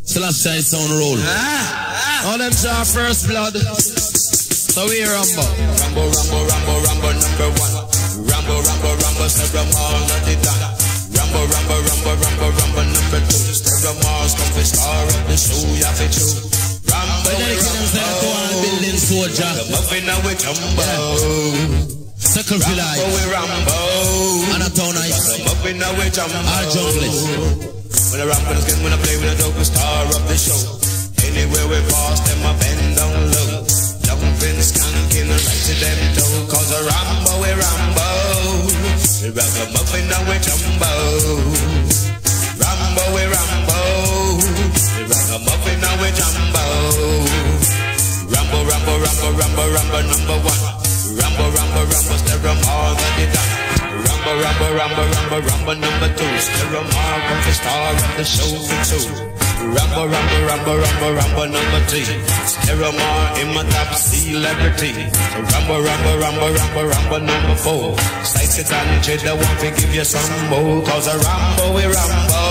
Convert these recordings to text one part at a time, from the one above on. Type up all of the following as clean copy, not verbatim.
Selassie sound roll. All them saw first blood. So we Rambo. Rambo, Rambo, Rambo, Rambo number one. Rambo, Rambo, Rambo, Sarah Mall, not the done. Rambo, Rambo, Rambo, Rambo, Rambo number two. Sarah Mall's come for star of the show, yeah, for true. Rambo, Rambo, building soldier. the muffin now with Jumbo. Circle for life. Rambo, we Rambo. And a town The ice. muffin now with Jumbo. Our junglist. When I rap on the skin, when I play with a dope, star of the show. Anywhere we pass them, I bend down low. Jumping, skanking, right to them toe. Cause a Rambo, we Rambo. We rock a muffin now we Jumbo. Rambo, we Rambo. We rock a muffin now we Jumbo. Rambo, Rambo, Rambo, Rambo, Rambo number one. Rambo, Rambo, Rambo, stereo all that they done. Rambo, Rambo, Rambo, Rambo, Rambo number two. Stereo all come for star of the show for two. Rambo, Rambo, Rambo, Rambo, Rambo number three. Stereo all in my top celebrity. So Rambo, Rambo, Rambo, Rambo, Rambo number four. Sights it on each other, want to give you some more. Cause a Rambo, we Rambo.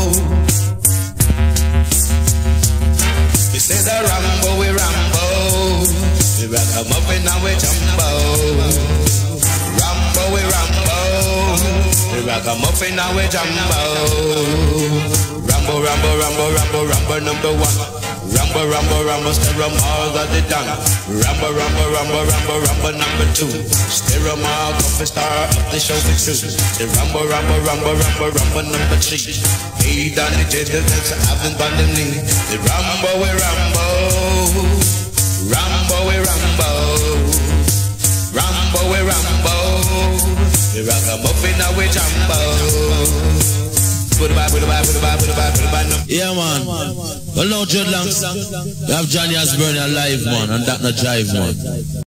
We say the Rambo, we Rambo. We rock 'em up and now we Jumbo. Rambo, we Rambo. We rock 'em up and now we Jumbo. Rambo, Rambo, Rambo, Rambo, Rambo number one. Rambo, Rambo, Rambo, stereo all that they done. Rambo, Rambo, Rambo, Rambo, Rambo number two. Stereo all come for star of the show for two. The Rambo, Rambo, Rambo, Rambo, Rambo number three. He done the jiggle that's having on the knee. The Rambo, we Rambo. Rambo, we Rambo. Rambo, we Rambo. We rock 'em up in our Jumbo. Put it back, put it back, put it back, put it back, put it back. Yeah, man. Well, no dreadlocks. We have Johnny Osbourne alive, man, and that not jive, man.